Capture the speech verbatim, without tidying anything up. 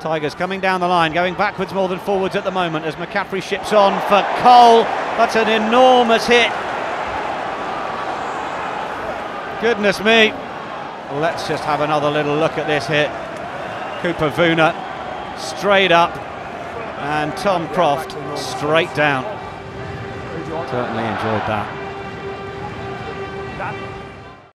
Tigers coming down the line, going backwards more than forwards at the moment as McCaffrey ships on for Cole. That's an enormous hit. Goodness me. Let's just have another little look at this hit. Cooper Vuna straight up and Tom Croft straight down. Certainly enjoyed that.